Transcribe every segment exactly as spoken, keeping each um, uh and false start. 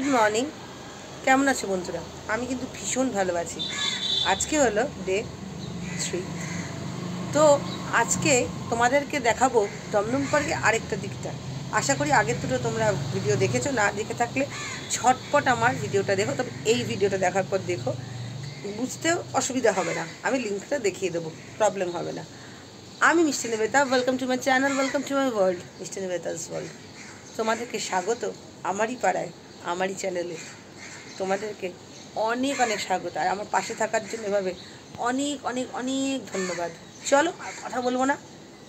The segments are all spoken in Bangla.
Good morning. কেমন আছো বন্ধুরা? আমি কিন্তু ভীষণ ভালো আছি। আজকে হলো ডে থ্রি। তো আজকে তোমাদেরকে দেখাবো দমদম পার্কে আরেকটা দিকটা। আশা করি আগের দুটো তোমরা ভিডিও দেখেছো, না দেখে থাকলে ঝটপট আমার ভিডিওটা দেখো। তবে এই ভিডিওটা দেখার পর দেখো, বুঝতেও অসুবিধা হবে না, আমি লিঙ্কটা দেখিয়ে দেবো, প্রবলেম হবে না। আমি Mishti Nivedita, welcome to my channel, welcome to my world, Mishti Nivedita's world. তোমাদেরকে স্বাগত আমারই পাড়ায়, আমারই চ্যানেলে। তোমাদেরকে অনেক অনেক স্বাগত, আর আমার পাশে থাকার জন্য এভাবে অনেক অনেক অনেক ধন্যবাদ। চলো আর কথা বলবো না,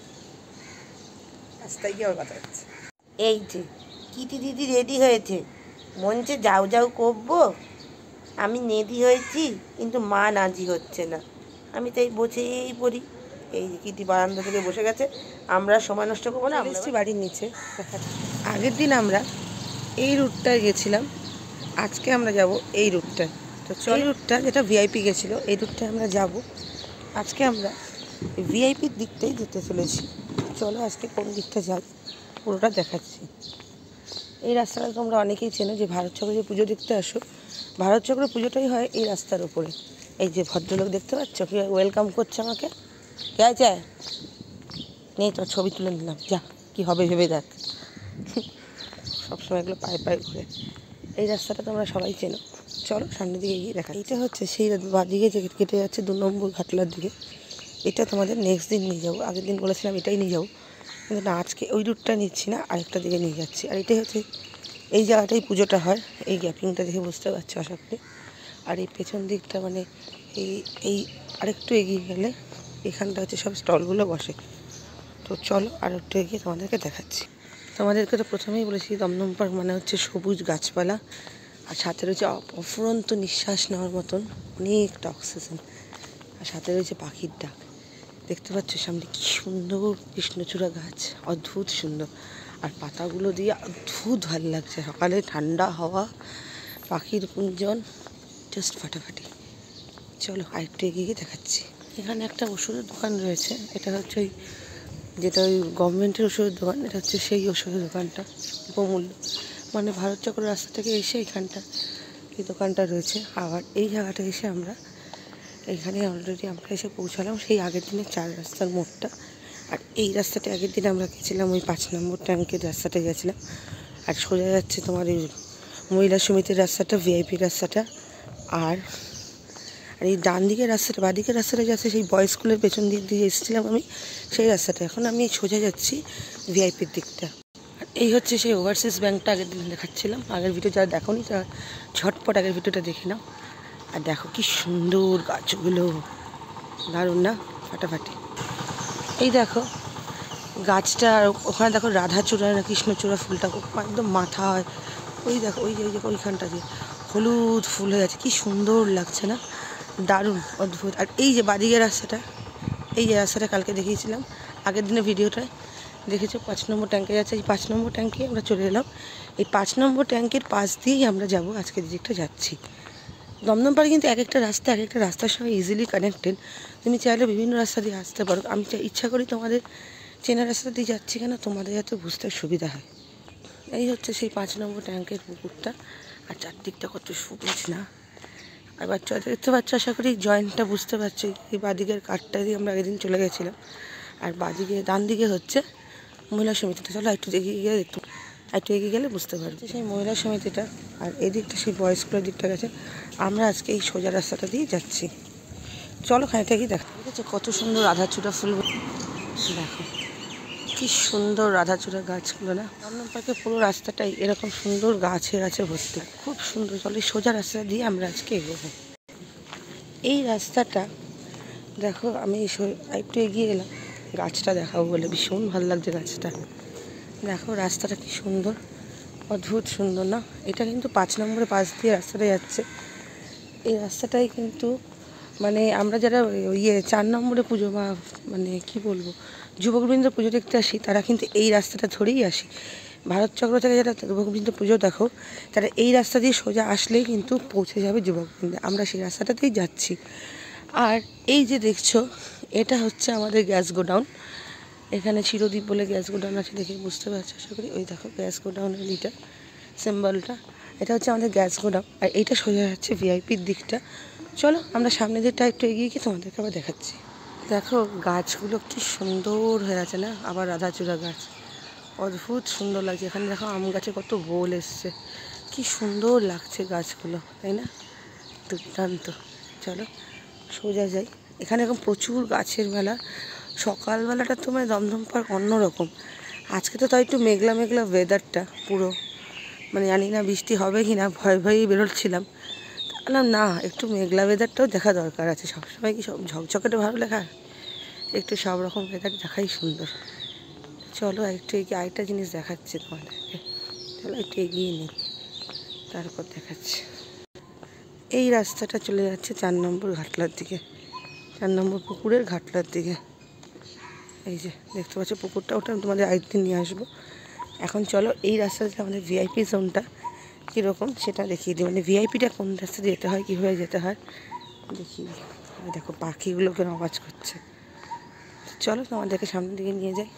রাস্তায় গিয়ে আমার কথা হচ্ছে। এই যে কিটি দিদি রেডি হয়েছে, মঞ্চে যাও যাও করবো। আমি নেদি হয়েছি, কিন্তু মা নাজি হচ্ছে না। আমি তাই বসেই পড়ি। এই যে কিটি বারান্দা থেকে বসে গেছে, আমরা সময় নষ্ট করবো না, আমরা এসেছি বাড়ির নিচে। আগের দিন আমরা এই রুটটায় গেছিলাম, আজকে আমরা যাব এই রুটটায়। তো এই রুটটা যেটা ভিআইপি গেছিলো, এই রুটটায় আমরা যাব। আজকে আমরা ভিআইপির দিকটাই যেতে চলেছি। চলো আজকে কোন দিকটা যাই পুরোটা দেখাচ্ছি। এই রাস্তাটা তোমরা অনেকেই চেনো, যে ভারত চক্রে যে পুজো দেখতে আসো, ভারত চক্রের পুজোটাই হয় এই রাস্তার উপরে। এই যে ভদ্রলোক দেখতে পাচ্ছ, কি ওয়েলকাম করছে আমাকে, কে আছে নেই, তোর ছবি তুলে নিলাম, যা কি হবে ভেবে দেখ। সবসময় এগুলো পায়ে পায়ে ঘুরে। এই রাস্তাটা তোমরা সবাই চেনো। চলো সামনের দিকে গিয়ে দেখা। এটা হচ্ছে সেই বাদিকে যে কেটে যাচ্ছে দু নম্বর ঘাটলার দিকে। এটা তোমাদের নেক্সট দিন নিয়ে যাবো। আগের দিন বলেছিলাম এটাই নিয়ে যাবো, কিন্তু না, আজকে ওই রুটটা নিচ্ছি না, আরেকটা দিকে নিয়ে যাচ্ছি। আর এটাই হচ্ছে এই জায়গাটাই পুজোটা হয়। এই গ্যাপিংটা দেখে বুঝতে পারছো আশা করি। আর এই পেছন দিকটা মানে এই এই আরেকটু এগিয়ে গেলে এখানটা হচ্ছে সব স্টলগুলো বসে। তো চলো আর একটু এগিয়ে তোমাদেরকে দেখাচ্ছি। তোমাদেরকে তো প্রথমেই বলেছি দমদম পার্ক মানে হচ্ছে সবুজ গাছপালা, আর সাথে রয়েছে অফুরন্ত নিঃশ্বাস নেওয়ার মতন অনেকটা অক্সিজেন, আর সাথে রয়েছে পাখির ডাক। দেখতে পাচ্ছ সামনে কি সুন্দর কৃষ্ণচূড়া গাছ, অদ্ভুত সুন্দর, আর পাতাগুলো দিয়ে অদ্ভুত ভালো লাগছে। সকালে ঠান্ডা হাওয়া, পাখির কুঞ্জন, জাস্ট ফাটাফাটি। চলো আরেকটু এগিয়ে দেখাচ্ছি। এখানে একটা ওষুধের দোকান রয়েছে, এটা হচ্ছে ওই যেটা ওই গভর্নমেন্টের ওষুধের দোকান, এটা হচ্ছে সেই ওষুধের দোকানটা বহুমূল্য। মানে ভারত চক্র রাস্তা থেকে এসে এইখানটা এই দোকানটা রয়েছে। আবার এই জায়গাটা এসে আমরা এইখানে অলরেডি আমরা এসে পৌঁছালাম সেই আগের দিনের চার রাস্তার মোড়টা। আর এই রাস্তাটা আগের দিন আমরা গেছিলাম ওই পাঁচ নম্বর ট্যাঙ্কের রাস্তাটা গেছিলাম। আর সোজা যাচ্ছে তোমার এই মহিলা সমিতির রাস্তাটা, ভিআইপি রাস্তাটা। আর আর এই ডান দিকের রাস্তাটা, বাঁদিকের রাস্তাটা যাচ্ছে সেই বয়েজ স্কুলের পেছন দিক দিয়ে এসেছিলাম আমি, সেই রাস্তাটা। এখন আমি সোজা যাচ্ছি ভিআইপির দিকটা। আর এই হচ্ছে সেই ওভারসিজ ব্যাঙ্কটা আগের দিন দেখাচ্ছিলাম। আগের ভিডিও যারা দেখো নি তারা ঝটপট আগের ভিডিওটা দেখে নাও। আর দেখো কি সুন্দর গাছগুলো, দারুণ না, ফাটাফাটি। এই দেখো গাছটা, আর ওখানে দেখো রাধাচূড়া না কৃষ্ণচূড়া ফুলটা একদম মাথা হয়। ওই দেখো ওই যে ওই যে ওইখানটা দিয়ে হলুদ ফুল হয়ে আছে, কি সুন্দর লাগছে না, দারুণ অদ্ভুত। আর এই যে বাদিকের রাস্তাটা, এই যে রাস্তাটা কালকে দেখিয়েছিলাম আগের দিনের ভিডিওটায়, দেখেছো পাঁচ নম্বর ট্যাঙ্কে যাচ্ছে। এই পাঁচ নম্বর ট্যাঙ্কে আমরা চলে এলাম। এই পাঁচ নম্বর ট্যাঙ্কের পাশ দিয়েই আমরা যাব, আজকের দিকটা যাচ্ছি। দমদম পার্ক কিন্তু এক একটা রাস্তা এক একটা রাস্তার সঙ্গে ইজিলি কানেক্টেড। তুমি চাইলে বিভিন্ন রাস্তা দিয়ে আসতে পারো। আমি ইচ্ছা করি তোমাদের চেনা রাস্তা দিয়ে যাচ্ছি কেন, তোমাদের যাতে বুঝতে সুবিধা হয়। এই হচ্ছে সেই পাঁচ নম্বর ট্যাঙ্কের পুকুরটা, আর চারদিকটা কত সবুজ না। আর বাচ্চা দেখতে পাচ্ছ, আশা করি জয়েন্টটা বুঝতে পারছি। এই বাদিকের কাঠটা দিয়ে আমরা আগের দিন চলে গেছিলাম, আর বাদিকে ডান দিকে হচ্ছে মহিলা সমিতিটা। চলো একটু এগিয়ে গেলে একটু একটু এগিয়ে গেলে বুঝতে পারবে সেই মহিলা সমিতিটা। আর এই দিকটা সেই বয়েজ স্কুলের দিকটা গেছে। আমরা আজকে এই সোজা রাস্তাটা দিয়ে যাচ্ছি। চলো খানিকটা গিয়ে দেখা। ঠিক আছে, কত সুন্দর রাধাচূড়া ফুল, দেখো কি সুন্দর রাধাচূড়া গাছগুলো না। দমদম পার্কে পুরো রাস্তাটাই এরকম সুন্দর গাছে গাছে ভর্তি, খুব সুন্দর। চলো সোজা রাস্তা দিয়ে আমরা আজকে এগোবো। এই রাস্তাটা দেখো, আমি একটু এগিয়ে এলাম গাছটা দেখাবো বলে, ভীষণ ভালো লাগছে গাছটা। দেখো রাস্তাটা কি সুন্দর, অদ্ভুত সুন্দর না। এটা কিন্তু পাঁচ নম্বরে পাশ দিয়ে রাস্তাটা যাচ্ছে। এই রাস্তাটাই কিন্তু মানে আমরা যারা ইয়ে চার নম্বরে পুজো বা মানে কি বলবো যুবকবৃন্দ পুজো দেখতে আসি, তারা কিন্তু এই রাস্তাটা ধরেই আসি। ভারত চক্র থেকে যারা যুবকবৃন্দ পুজো দেখো, তারা এই রাস্তা দিয়ে সোজা আসলেই কিন্তু পৌঁছে যাবে যুবকবৃন্দ। আমরা সেই রাস্তাটাতেই যাচ্ছি। আর এই যে দেখছো, এটা হচ্ছে আমাদের গ্যাস গোডাউন। এখানে চিরদ্বীপ বলে গ্যাস গোডাউন আছে, দেখে বুঝতে পারছো আশা করি। ওই দেখো গ্যাস গোডাউনের লিটার সিম্বলটা। এটা হচ্ছে আমাদের গ্যাস গোডাউন, আর এইটা সোজা যাচ্ছে ভিআইপির দিকটা। চলো আমরা সামনে দিকটা একটু এগিয়ে গিয়ে তোমাদেরকে আবার দেখাচ্ছি। দেখো গাছগুলো কি সুন্দর হয়ে আছে না, আবার রাধাচূড়া গাছ, অদ্ভুত সুন্দর লাগছে। এখানে দেখো আম গাছে কত বোল এসছে, কি সুন্দর লাগছে গাছগুলো, তাই না? দুর্দান্ত। চলো সোজা যাই। এখানে এখন প্রচুর গাছের মেলা। সকালবেলাটা তো মানে দমদম পার্ক অন্যরকম। আজকে তো তাই একটু মেঘলা মেঘলা ওয়েদারটা পুরো, মানে জানি না বৃষ্টি হবে কি না, ভয় ভয়েই বেরোচ্ছিলাম। বললাম না, একটু মেঘলা ওয়েদারটাও দেখা দরকার আছে। সবসময় কি সব ঝকঝকেটা ভালো লেখা, একটু সব রকম ওয়েদার দেখাই সুন্দর। চলো একটু এগিয়ে আরেকটা জিনিস দেখাচ্ছি তোমাদেরকে। চলো একটু এগিয়ে নিই, তারপর দেখাচ্ছি। এই রাস্তাটা চলে যাচ্ছে চার নম্বর ঘাটলার দিকে, চার নম্বর পুকুরের ঘাটলার দিকে। এই যে দেখতে পাচ্ছ পুকুরটা, ওটা আমি তোমাদের আরেকদিন নিয়ে আসবো। এখন চলো এই রাস্তাতে আমাদের ভিআইপি জোনটা কীরকম সেটা দেখিয়ে দিই, মানে ভিআইপিটা কোন রাস্তা যেতে হয়, কীভাবে যেতে হয় দেখিয়ে দিই। দেখো পাখিগুলো কেন আওয়াজ করছে। চলো তোমাদেরকে সামনের দিকে নিয়ে যাই।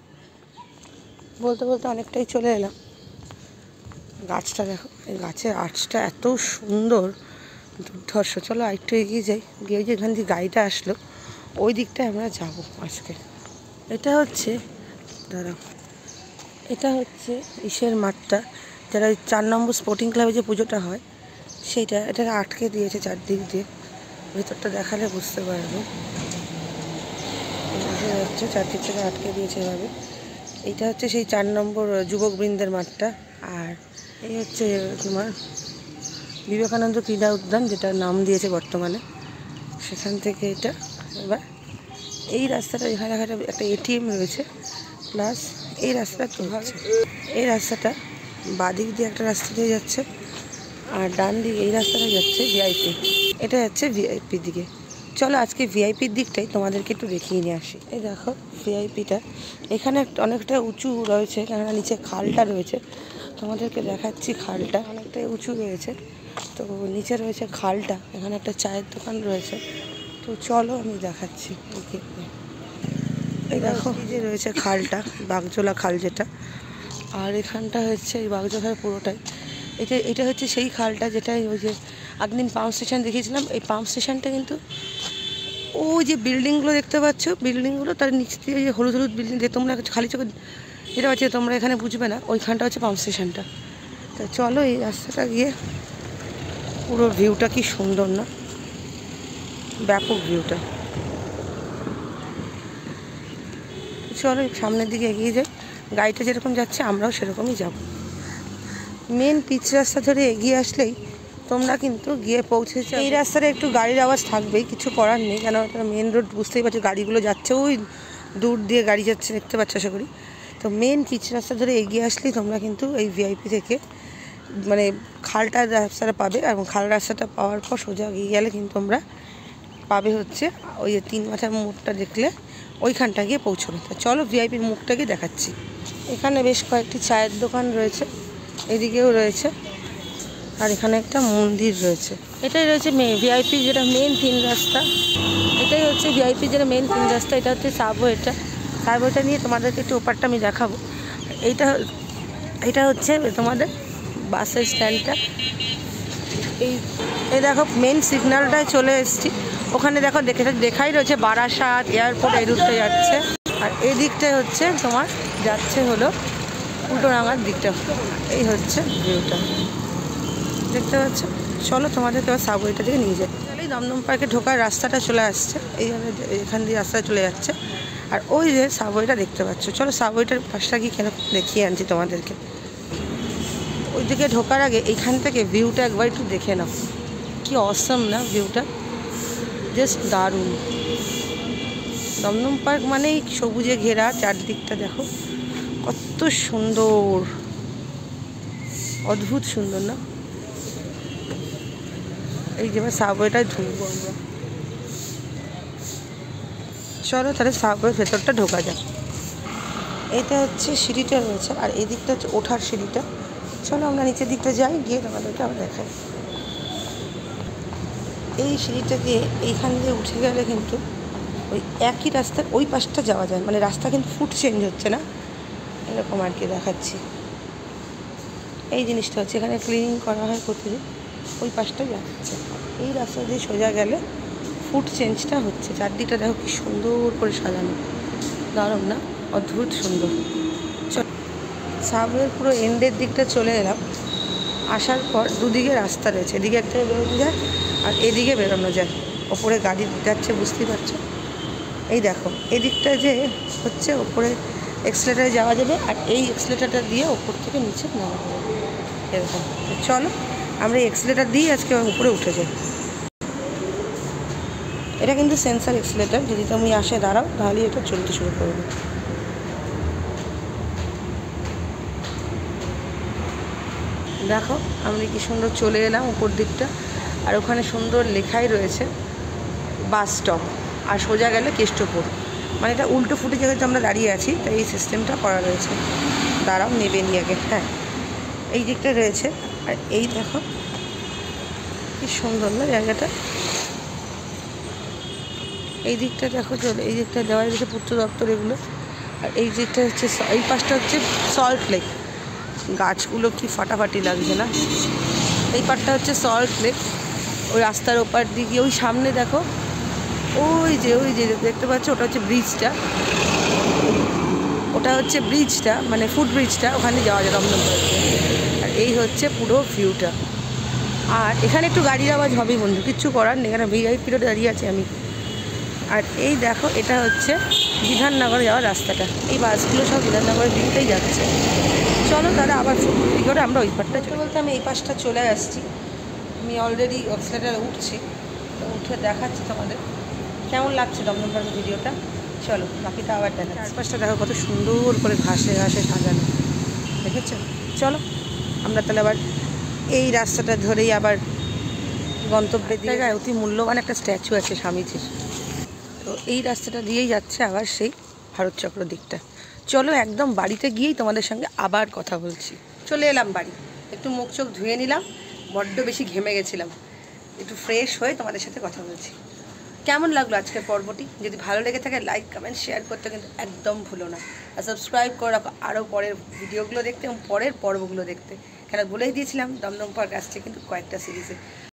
বলতে বলতে অনেকটাই চলে এলাম। গাছটা দেখো, এই গাছের আর্চটা এত সুন্দর, দুর্ধর্ষ। চলো আরেকটু এগিয়ে যাই, গিয়ে যে এখান দিয়ে গাড়িটা আসলো ওই দিকটায় আমরা যাব আজকে। এটা হচ্ছে দাঁড়াও, এটা হচ্ছে ইসের মাঠটা, যারা চার নম্বর স্পোর্টিং ক্লাবে যে পুজোটা হয় সেইটা, এটাকে আটকে দিয়েছে চারদিক দিয়ে। ভেতরটা দেখালে বুঝতে পারবে, বুঝতে যাচ্ছে চারদিক থেকে আটকে দিয়েছে এভাবে। এইটা হচ্ছে সেই চার নম্বর যুবকবৃন্দের মাঠটা। আর এই হচ্ছে তোমার বিবেকানন্দ ক্রীড়া উদ্যান, যেটা নাম দিয়েছে বর্তমানে, সেখান থেকে এটা। এবার এই রাস্তাটা, এখানে একটা এটিএম রয়েছে, প্লাস এই রাস্তাটা তো হচ্ছে, এই রাস্তাটা বাদিক দিয়ে একটা রাস্তা দিয়ে যাচ্ছে, আর ডান দিকে এই রাস্তাটা যাচ্ছে ভিআইপি, এটা যাচ্ছে ভিআইপির দিকে। চলো আজকে ভিআইপির দিকটাই তোমাদেরকে একটু দেখিয়ে নিয়ে আসি। এই দেখো ভিআইপিটা, এখানে অনেকটা উঁচু রয়েছে, কেননা নিচে খালটা রয়েছে। তোমাদেরকে দেখাচ্ছি, খালটা অনেকটাই উঁচু রয়েছে, তো নিচে রয়েছে খালটা। এখানে একটা চায়ের দোকান রয়েছে, তো চলো আমি দেখাচ্ছি। এই দেখো যে রয়েছে খালটা, বাগজোলা খাল যেটা। আর এখানটা হচ্ছে এই বাগজোলার পুরোটাই, এটা এটা হচ্ছে সেই খালটা যেটা ওই যে একদিন পাম্প স্টেশন দেখিয়েছিলাম। এই পাম্প স্টেশনটা কিন্তু ওই যে বিল্ডিংগুলো দেখতে পাচ্ছ, বিল্ডিংগুলো তার নিচ দিয়ে যে হলুদ হলুদ বিল্ডিং দিয়ে তোমরা খালি চোখে যেটা পাচ্ছি তোমরা এখানে বুঝবে না, ওইখানটা হচ্ছে পাম্প স্টেশনটা। তো চলো এই রাস্তাটা গিয়ে, পুরো ভিউটা কি সুন্দর না, ব্যাপক ভিউটা। চলো সামনের দিকে এগিয়ে যাই, গাড়িটা যেরকম যাচ্ছে আমরাও সেরকমই যাব। মেন পিচ রাস্তা ধরে এগিয়ে আসলেই তোমরা কিন্তু গিয়ে পৌঁছেছো। এই রাস্তাটা একটু গাড়ির আওয়াজ থাকবেই, কিছু করার নেই, কেন এটা মেন রোড, বুঝতেই পারছো গাড়িগুলো যাচ্ছে, ওই দূর দিয়ে গাড়ি যাচ্ছে দেখতে পাচ্ছ আশা করি। তো মেন পিচ রাস্তা ধরে এগিয়ে আসলেই তোমরা কিন্তু এই ভিআইপি থেকে মানে খালটার রাস্তাটা পাবে, এবং খাল রাস্তাটা পাওয়ার পর সোজা এগিয়ে গেলে কিন্তু তোমরা পাবে হচ্ছে ওই যে তিন মাথার মুখটা দেখলে ওইখানটা গিয়ে পৌঁছবে। তো চলো ভিআইপির মুখটাকে দেখাচ্ছি। এখানে বেশ কয়েকটি চায়ের দোকান রয়েছে, এদিকেও রয়েছে, আর এখানে একটা মন্দির রয়েছে। এটাই রয়েছে মে ভিআইপি যেটা মেন তিন রাস্তা, এটাই হচ্ছে ভিআইপি যেটা মেন তিন রাস্তা। এটা হচ্ছে সাবওয়েটা, সাবওয়েটা নিয়ে তোমাদেরকে একটু ওপারটা আমি দেখাবো। এইটা এটা হচ্ছে তোমাদের বাসের স্ট্যান্ডটা। এই এই দেখো মেন সিগন্যালটায় চলে এসেছি, ওখানে দেখো দেখে দেখাই রয়েছে বারাসাত এয়ারপোর্ট, এই রুটটা যাচ্ছে। আর এই দিকটায় হচ্ছে তোমার যাচ্ছে হলো উল্টোডাঙার দিকটা। এই হচ্ছে ভিউটা দেখতে পাচ্ছ। চলো তোমাদেরকে এবার সাবওয়েটা দিকে নিয়ে যাই। তাহলেই দমদম পার্কে ঢোকার রাস্তাটা চলে আসছে, এইভাবে এখান দিয়ে রাস্তাটা চলে যাচ্ছে, আর ওই যে সাবওয়েটা দেখতে পাচ্ছ। চলো সাবওয়েটার পাশটা গিয়ে কেন দেখিয়ে আনছি তোমাদেরকে। ওইদিকে ঢোকার আগে এইখান থেকে ভিউটা একবার একটু দেখে নাও, কি অসম না ভিউটা, জাস্ট দারুণ। দমদম পার্ক মানেই সবুজে ঘেরা, চারদিকটা দেখো কত সুন্দর, অদ্ভুত সুন্দর না। এই যে সাবওয়েটায় ঢুকবো আমরা, চলো তাহলে সাবওয়ের ভেতরটা ঢোকা যায়। এটা হচ্ছে সিঁড়িটা রয়েছে, আর এই দিকটা হচ্ছে ওঠার সিঁড়িটা। চলো আমরা নিচের দিকটা যাই, গিয়ে তোমাদেরকে আবার দেখাই। এই সিঁড়িটা দিয়ে এইখান দিয়ে উঠে গেলে কিন্তু ওই একই রাস্তার ওই পাশটা যাওয়া যায়, মানে রাস্তা কিন্তু ফুট চেঞ্জ হচ্ছে না, এরকম আর কি দেখাচ্ছি। এই জিনিসটা হচ্ছে এখানে ক্লিনিং করা হয় প্রতিদিন, ওই পাশটা যাচ্ছে। এই রাস্তা দিয়ে সোজা গেলে ফুড চেঞ্জটা হচ্ছে। চারদিকটা দেখো কি সুন্দর করে সাজানো, দারুণ না? অদ্ভুত সুন্দর। সাবওয়ের পুরো এন্ডের দিকটা চলে এলাম। আসার পর দুদিকে রাস্তা রয়েছে, এদিকে একটা বেরোনো যায় আর এদিকে বেরোনো যায়। ওপরে গাড়ি যাচ্ছে, বুঝতেই পারছো। এই দেখো এদিকটা যে হচ্ছে ওপরে এক্সেলেটারে যাওয়া যাবে, আর এই এক্সেলেটারটা দিয়ে ওপর থেকে নিচে নামা যাবে এরকম। চলো আমরা এই এক্সেলেটার দিয়ে আজকে উপরে উঠে যাই। এটা কিন্তু সেন্সার এক্সেলেটার, যদি তুমি আসে দাঁড়াও তাহলে এটা চলতে শুরু করবে। দেখো আমরা কি সুন্দর চলে এলাম উপর দিকটা, আর ওখানে সুন্দর লেখাই রয়েছে বাস স্টপ, আর সোজা গেলে কেষ্টপুর। মানে এটা উল্টো ফুটে জায়গাতে আমরা দাঁড়িয়ে আছি, তাই এই সিস্টেমটা করা রয়েছে। দাঁড়াও নেবে নিয়ে আগে। হ্যাঁ এই দিকটা রয়েছে, আর এই দেখো কি সুন্দর না জায়গাটা। এই দিকটা দেখো চলে, এই দিকটা দেওয়া রয়েছে পূর্ত দপ্তর এগুলো, আর এই দিকটা হচ্ছে, এই পাশটা হচ্ছে সল্ট লেক। গাছগুলো কি ফাটাফাটি লাগছে না? এই পাশটা হচ্ছে সল্ট লেক। ওই রাস্তার ওপার দিকে ওই সামনে দেখো, ওই যে ওই যে দেখতে পাচ্ছ, ওটা হচ্ছে ব্রিজটা, ওটা হচ্ছে ব্রিজটা মানে ফুট ব্রিজটা, ওখানে যাওয়া যায় দমদম। আর এই হচ্ছে পুরো ভিউটা। আর এখানে একটু গাড়ির আওয়াজ হবেই বন্ধু, কিচ্ছু করার নেই, এখানে ভিআইপিরও দাঁড়িয়ে আছে আমি। আর এই দেখো এটা হচ্ছে বিধাননগর যাওয়ার রাস্তাটা, এই বাসগুলো সব বিধাননগরের দিকটাই যাচ্ছে। চলো তাহলে আবার ফুটবি করে আমরা ওই পাশটা চলে বলতে আমি এই পাশটা চলে আসছি। আমি অলরেডি এক্সেলেটারে উঠছি, তো উঠে দেখাচ্ছি তোমাদের কেমন লাগছে দমদম পার্কের ভিডিওটা। চলো বাকিটা আবার দেখা। চারপাশটা দেখো কত সুন্দর করে ঘাসে ঘাসে সাজানো, দেখেছো? চলো আমরা তাহলে আবার এই রাস্তাটা ধরেই আবার গন্তব্যের জায়গায় অতি মূল্যবান একটা স্ট্যাচু আছে স্বামীজির, তো এই রাস্তাটা দিয়েই যাচ্ছে আবার সেই ভারত চক্র দিকটা। চলো একদম বাড়িতে গিয়েই তোমাদের সঙ্গে আবার কথা বলছি। চলে এলাম বাড়ি, একটু মুখ চোখ ধুয়ে নিলাম, বড্ড বেশি ঘেমে গেছিলাম, একটু ফ্রেশ হয়ে তোমাদের সাথে কথা বলছি। কেমন লাগলো আজকের পর্বটি? যদি ভালো লেগে থাকে লাইক কমেন্ট শেয়ার করতে কিন্তু একদম ভুলো না, আর সাবস্ক্রাইব করে রাখো আরও পরের ভিডিওগুলো দেখতে এবং পরের পর্বগুলো দেখতে। কেন বলেই দিয়েছিলাম দমদম পার্ক আসছে কিন্তু কয়েকটা সিরিজে।